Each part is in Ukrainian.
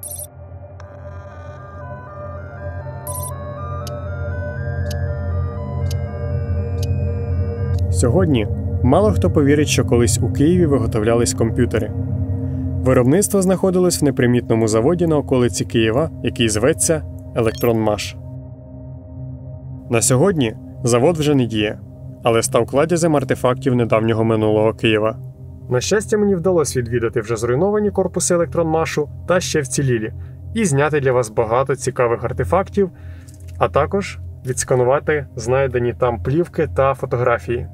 Сьогодні мало хто повірить, що колись у Києві виготовлялись комп'ютери. Виробництво знаходилось в непримітному заводі на околиці Києва, який зветься «Електронмаш». На сьогодні завод вже не діє, але став кладязем артефактів недавнього минулого Києва. На щастя, мені вдалося відвідати вже зруйновані корпуси «Електронмашу» та ще вцілілі, і зняти для вас багато цікавих артефактів, а також відсканувати знайдені там плівки та фотографії.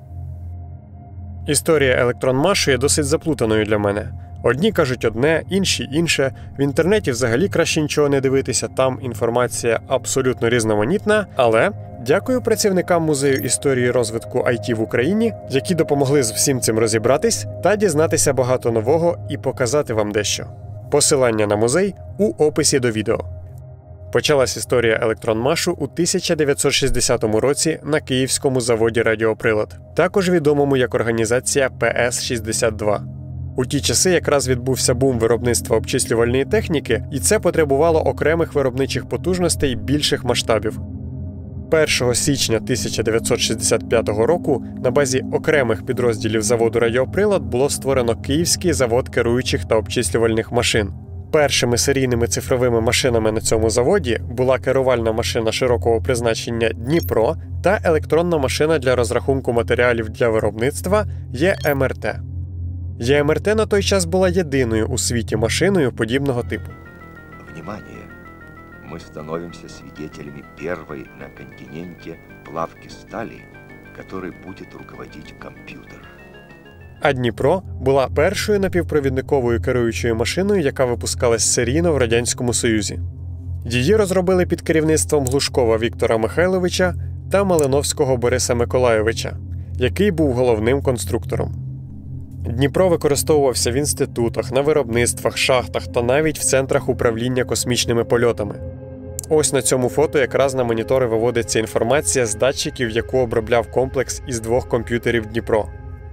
Історія «Електронмашу» є досить заплутаною для мене. Одні кажуть одне, інші інше. В інтернеті взагалі краще нічого не дивитися, там інформація абсолютно різноманітна, але дякую працівникам Музею історії розвитку IT в Україні, які допомогли з всім цим розібратись та дізнатися багато нового і показати вам дещо. Посилання на музей у описі до відео. Почалась історія «Електронмашу» у 1960 році на київському заводі «Радіоприлад», також відомому як організація ПС-62. У ті часи якраз відбувся бум виробництва обчислювальної техніки, і це потребувало окремих виробничих потужностей більших масштабів. 1 січня 1965 року на базі окремих підрозділів заводу «Радіоприлад» було створено Київський завод керуючих та обчислювальних машин. Першими серійними цифровими машинами на цьому заводі була керувальна машина широкого призначення «Дніпро» та електронна машина для розрахунку матеріалів для виробництва ЄМРТ. ЄМРТ на той час була єдиною у світі машиною подібного типу. Внимание! Мы становимся свидетелями первой на континенте плавки стали, которой будет руководить компьютер. А Дніпро була першою напівпровідниковою керуючою машиною, яка випускалась серійно в Радянському Союзі. Її розробили під керівництвом Глушкова Віктора Михайловича та Малиновського Бориса Миколайовича, який був головним конструктором. Дніпро використовувався в інститутах, на виробництвах, шахтах та навіть в центрах управління космічними польотами. Ось на цьому фото якраз на монітори виводиться інформація з датчиків, яку обробляв комплекс із 2 комп'ютерів Дніпро.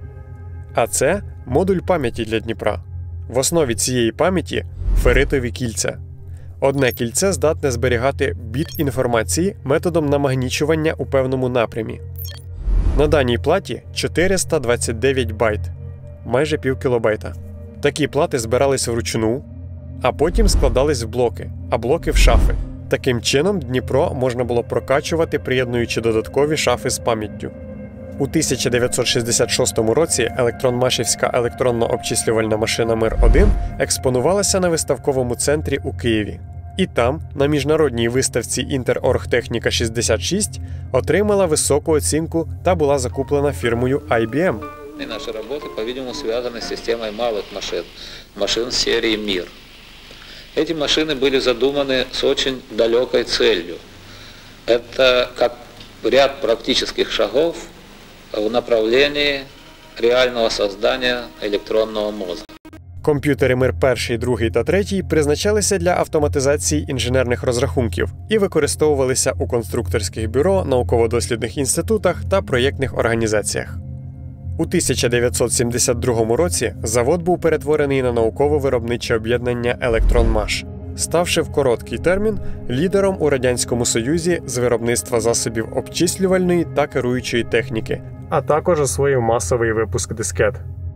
А це модуль пам'яті для Дніпра. В основі цієї пам'яті – ферритові кільця. Одне кільце здатне зберігати біт інформації методом намагнічування у певному напрямі. На даній платі 429 байт, майже пів кілобайта. Такі плати збирались вручну, а потім складались в блоки, а блоки в шафи. Таким чином Дніпро можна було прокачувати, приєднуючи додаткові шафи з пам'яттю. У 1966 році електронмашівська електронно-обчислювальна машина МИР-1 експонувалася на виставковому центрі у Києві. І там, на міжнародній виставці «Інтероргтехніка 66», отримала високу оцінку та була закуплена фірмою IBM. И наши работы, по-видимому, связаны с системой малых машин серии МИР. Эти машины были задуманы с очень далекой целью. Это как ряд практических шагов в направлении реального создания электронного мозга. Комп'ютери МИР-1, 2 та 3 призначалися для автоматизації інженерних розрахунків і використовувалися у конструкторських бюро, науково-дослідних інститутах та проєктних організаціях. У 1972 році завод був перетворений на науково-виробниче об'єднання «Електронмаш», ставши в короткий термін лідером у Радянському Союзі з виробництва засобів обчислювальної та керуючої техніки, а також освоїв масовий випуск дискет.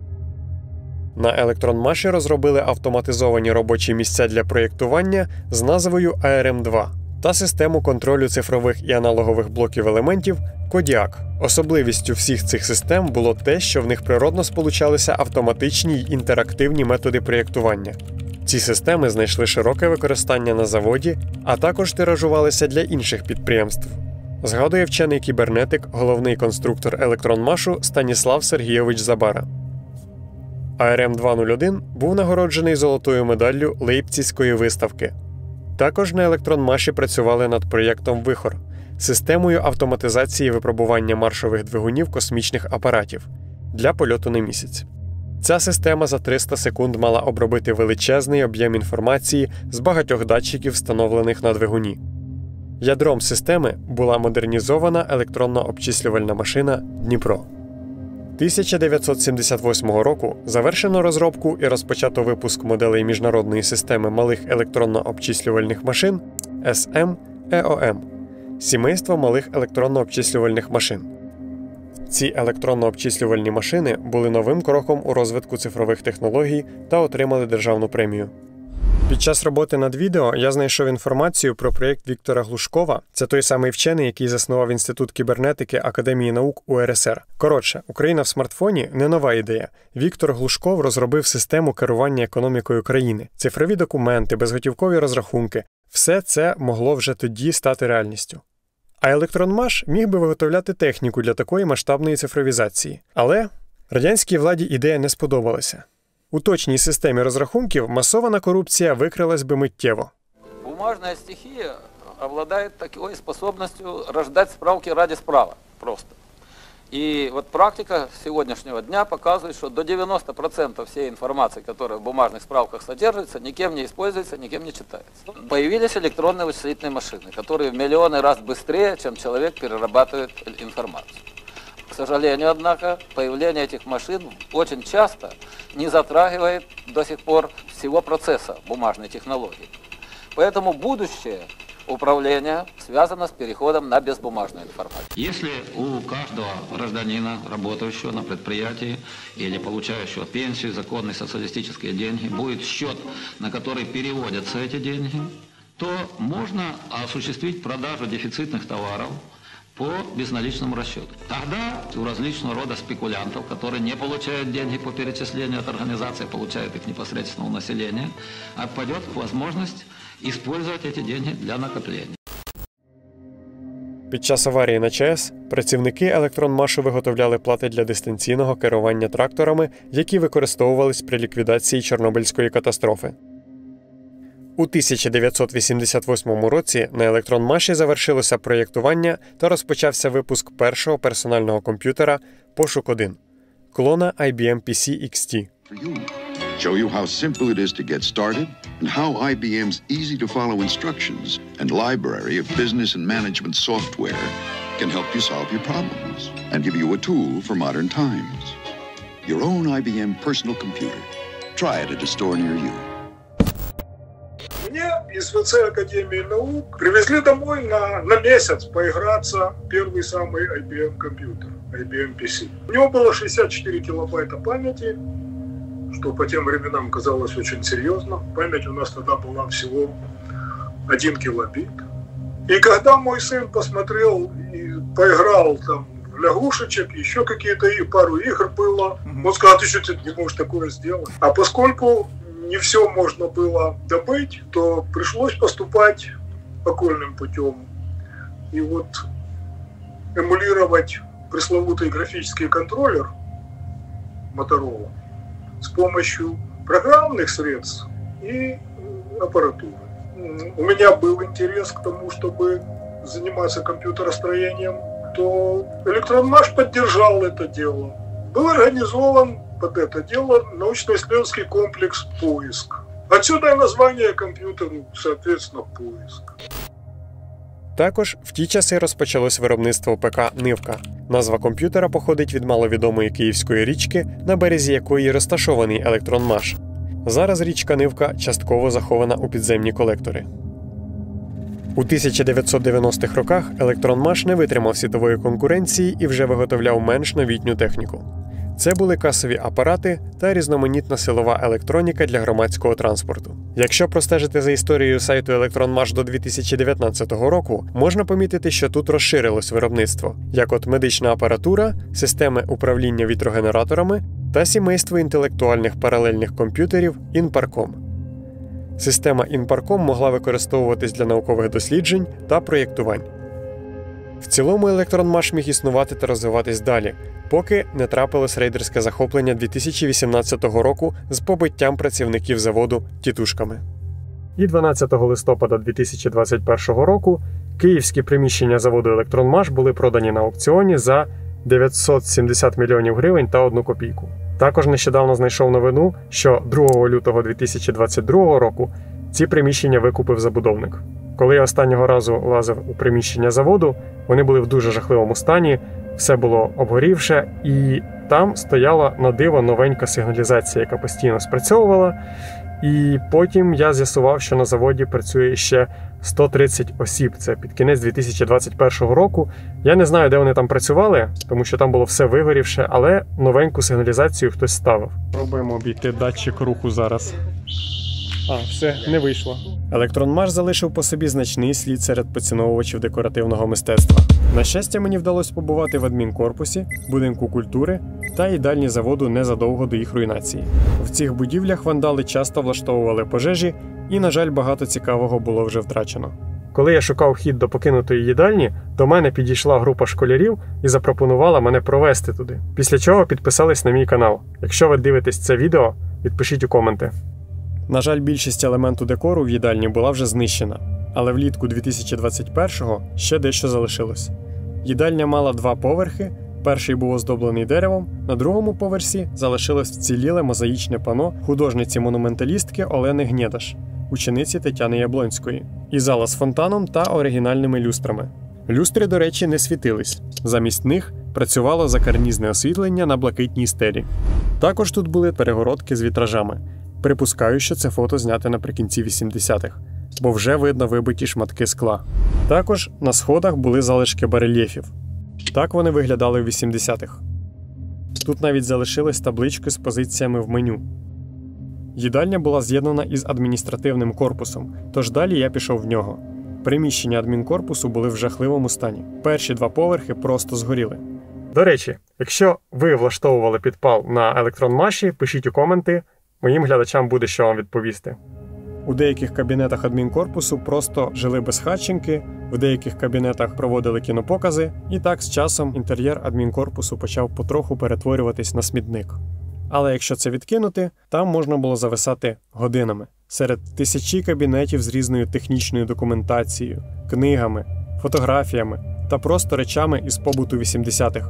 На «Електронмаші» розробили автоматизовані робочі місця для проєктування з назвою АРМ-2 та систему контролю цифрових і аналогових блоків елементів Кодіак. Особливістю всіх цих систем було те, що в них природно сполучалися автоматичні й інтерактивні методи проєктування. Ці системи знайшли широке використання на заводі, а також тиражувалися для інших підприємств. Згадує вчений кібернетик, головний конструктор «Електронмашу» Станіслав Сергійович Забара. АРМ-201 був нагороджений золотою медаллю Лейпцизької виставки. Також на «Електронмаші» працювали над проєктом «Вихор» – системою автоматизації випробування маршових двигунів космічних апаратів для польоту на місяць. Ця система за 300 секунд мала обробити величезний об'єм інформації з багатьох датчиків, встановлених на двигуні. Ядром системи була модернізована електронно-обчислювальна машина «Дніпро». 1978 року завершено розробку і розпочато випуск моделей міжнародної системи малих електронно-обчислювальних машин SM-EOM – сімейство малих електронно-обчислювальних машин. Ці електронно-обчислювальні машини були новим кроком у розвитку цифрових технологій та отримали державну премію. Під час роботи над відео я знайшов інформацію про проєкт Віктора Глушкова. Це той самий вчений, який заснував Інститут кібернетики Академії наук УРСР. Коротше, Україна в смартфоні – не нова ідея. Віктор Глушков розробив систему керування економікою країни. Цифрові документи, безготівкові розрахунки – все це могло вже тоді стати реальністю. А електронмаш міг би виготовляти техніку для такої масштабної цифровізації. Але радянській владі ідея не сподобалася. У точній системі розрахунків масована корупція викрилась би миттєво. Бумажная стихия обладает такой способностью рождать справки ради справок просто. И вот практика сегодняшнего дня показывает, что до 90% всей информации, которая в бумажных справках содержится, никем не используется, никем не читается. Появились электронные вычислительные машины, которые в миллионы раз быстрее, чем человек перерабатывает информацию. К сожалению, однако, появление этих машин очень часто не затрагивает до сих пор всего процесса бумажной технологии. Поэтому будущее управления связано с переходом на безбумажную информацию. Если у каждого гражданина, работающего на предприятии или получающего пенсию, законные социалистические деньги, будет счет, на который переводятся эти деньги, то можно осуществить продажу дефицитных товаров по безналичному расчету. Тогда у различного рода спекулянтов, которые не получают деньги по перечислению от организации, получают их непосредственно у населения, отпадет возможность использовать эти деньги для накопления. Під час аварії на ЧАЕС працівники електронмашу виготовляли плати для дистанційного керування тракторами, які використовувались при ліквідації Чорнобильської катастрофи. У 1988 році на електронмаші завершилося проєктування та розпочався випуск першого персонального комп'ютера «Пошук-1» – клона IBM PC XT. Show you how simple it is to get started and how IBM's easy-to-follow instructions and library of business and management software can help you solve your problems and give you a tool for modern times. Your own IBM personal computer. Try it at a store near you. Мне из ВЦ Академии наук привезли домой на месяц поиграться первый самый IBM компьютер, IBM PC. У него было 64 килобайта памяти, что по тем временам казалось очень серьезно. Память у нас тогда была всего 1 килобит. И когда мой сын посмотрел и поиграл там в лягушечек, еще какие-то пару игр было, он сказал: ты что, ты не можешь такое сделать? А поскольку не все можно было добыть, то пришлось поступать окольным путем. И вот эмулировать пресловутый графический контроллер Motorola с помощью программных средств и аппаратуры. У меня был интерес к тому, чтобы заниматься компьютеростроением, то электронмаш поддержал это дело. Был организован под это дело научно-исследовательский комплекс «Поиск». Отсюда и название компьютеру, соответственно, «Поиск». Також в ті часи розпочалось виробництво ПК «Нивка». Назва комп'ютера походить від маловідомої київської річки, на березі якої розташований електронмаш. Зараз річка Нивка частково захована у підземні колектори. У 1990-х роках електронмаш не витримав світової конкуренції і вже виготовляв менш новітню техніку. Це були касові апарати та різноманітна силова електроніка для громадського транспорту. Якщо простежити за історією сайту електронмаш до 2019 року, можна помітити, що тут розширилось виробництво, як от медична апаратура, системи управління вітрогенераторами та сімейство інтелектуальних паралельних комп'ютерів Інпарком. Система Інпарком могла використовуватись для наукових досліджень та проєктувань. В цілому електронмаш міг існувати та розвиватись далі, поки не трапилось рейдерське захоплення 2018 року з побиттям працівників заводу тітушками. І 12 листопада 2021 року київські приміщення заводу електронмаш були продані на аукціоні за 970 мільйонів гривень та 1 копійку. Також нещодавно знайшов новину, що 2 лютого 2022 року ці приміщення викупив забудовник. Коли я останнього разу лазив у приміщення заводу, вони були в дуже жахливому стані, все було обгорівше, і там стояла на диво новенька сигналізація, яка постійно спрацьовувала. І потім я з'ясував, що на заводі працює ще 130 осіб. Це під кінець 2021 року. Я не знаю, де вони там працювали, тому що там було все вигорівше, але новеньку сигналізацію хтось ставив. Пробуємо обійти датчик руху зараз. Все, не вийшло. Електронмаш залишив по собі значний слід серед поціновувачів декоративного мистецтва. На щастя, мені вдалося побувати в адмінкорпусі, будинку культури та їдальні заводу незадовго до їх руйнації. В цих будівлях вандали часто влаштовували пожежі, і, на жаль, багато цікавого було вже втрачено. Коли я шукав вхід до покинутої їдальні, до мене підійшла група школярів і запропонувала мене провести туди. Після чого підписались на мій канал. Якщо ви дивитесь це відео, відпишіть у коменти. На жаль, більшість елементу декору в їдальні була вже знищена, але влітку 2021-го ще дещо залишилось. Їдальня мала 2 поверхи, перший був оздоблений деревом, на другому поверсі залишилось вціліле мозаїчне пано художниці-монументалістки Олени Гнєдаш, учениці Тетяни Яблонської, і зала з фонтаном та оригінальними люстрами. Люстри, до речі, не світились. Замість них працювало закарнізне освітлення на блакитній стелі. Також тут були перегородки з вітражами. Припускаю, що це фото зняте наприкінці 80-х, бо вже видно вибиті шматки скла. Також на сходах були залишки барельєфів. Так вони виглядали в 80-х. Тут навіть залишились таблички з позиціями в меню. Їдальня була з'єднана із адміністративним корпусом, тож далі я пішов в нього. Приміщення адмінкорпусу були в жахливому стані. Перші 2 поверхи просто згоріли. До речі, якщо ви влаштовували підпал на електронмаші, пишіть у коменти. Моїм глядачам буде що вам відповісти. У деяких кабінетах адмінкорпусу просто жили безхатченки, в деяких кабінетах проводили кінопокази, і так з часом інтер'єр адмінкорпусу почав потроху перетворюватись на смітник. Але якщо це відкинути, там можна було зависати годинами. Серед тисячі кабінетів з різною технічною документацією, книгами, фотографіями та просто речами із побуту 80-х.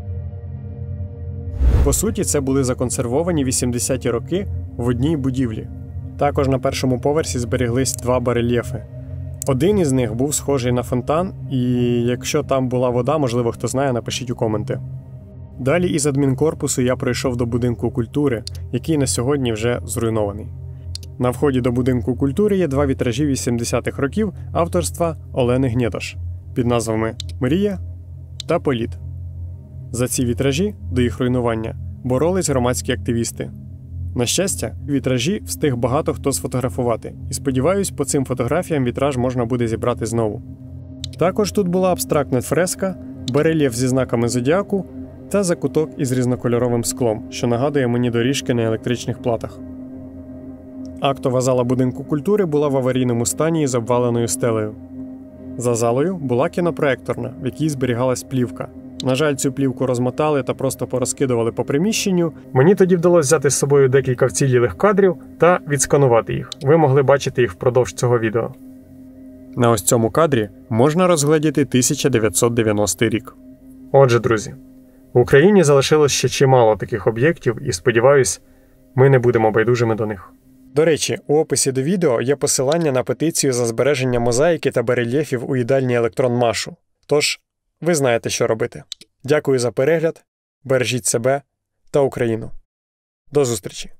По суті, це були законсервовані 80-ті роки в одній будівлі. Також на першому поверсі зберіглись 2 барельєфи. Один із них був схожий на фонтан, і якщо там була вода, можливо, хто знає, напишіть у коменти. Далі із адмінкорпусу я прийшов до будинку культури, який на сьогодні вже зруйнований. На вході до будинку культури є 2 вітражі 80-х років авторства Олени Гнєдаш під назвами «Мрія» та «Політ». За ці вітражі, до їх руйнування, боролись громадські активісти. На щастя, вітражі встиг багато хто сфотографувати, і сподіваюсь, по цим фотографіям вітраж можна буде зібрати знову. Також тут була абстрактна фреска, барельєф зі знаками зодіаку та закуток із різнокольоровим склом, що нагадує мені доріжки на електричних платах. Актова зала будинку культури була в аварійному стані із обваленою стелею. За залою була кінопроекторна, в якій зберігалась плівка. На жаль, цю плівку розмотали та просто порозкидували по приміщенню. Мені тоді вдалося взяти з собою декілька вцілілих кадрів та відсканувати їх. Ви могли бачити їх впродовж цього відео. На ось цьому кадрі можна розгледіти 1990 рік. Отже, друзі, в Україні залишилось ще чимало таких об'єктів і, сподіваюсь, ми не будемо байдужими до них. До речі, у описі до відео є посилання на петицію за збереження мозаїки та барельєфів у їдальні електронмашу. Тож, ви знаєте, що робити. Дякую за перегляд, бережіть себе та Україну. До зустрічі!